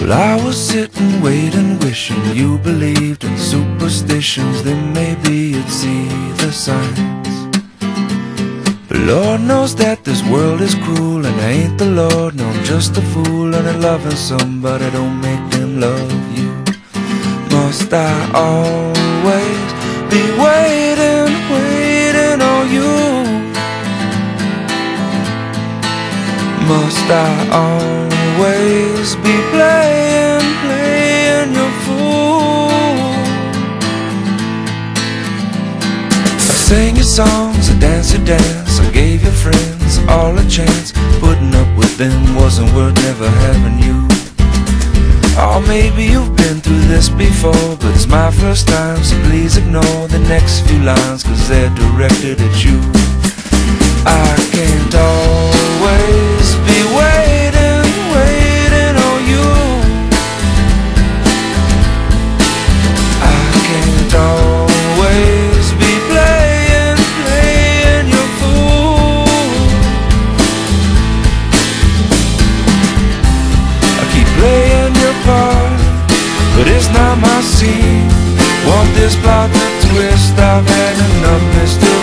Well, I was sitting, waiting, wishing you believed in superstitions. Then maybe you'd see the signs. But Lord knows that this world is cruel, and I ain't the Lord, no, I'm just a fool. And loving somebody don't make them love you. Must I always be waiting, waiting on you? Must I always be playing, playing your fool? I sang your songs, I danced your dance, I gave your friends all a chance. Putting up with them wasn't worth never having you. Or maybe you've been through this before, but it's my first time, so please ignore the next few lines, 'cause they're directed at you. I can't always be waiting, waiting on you. I can't always be playing, playing your fool. I keep playing your part, but it's not my scene. Want this plot to twist, I've had enough, Mr.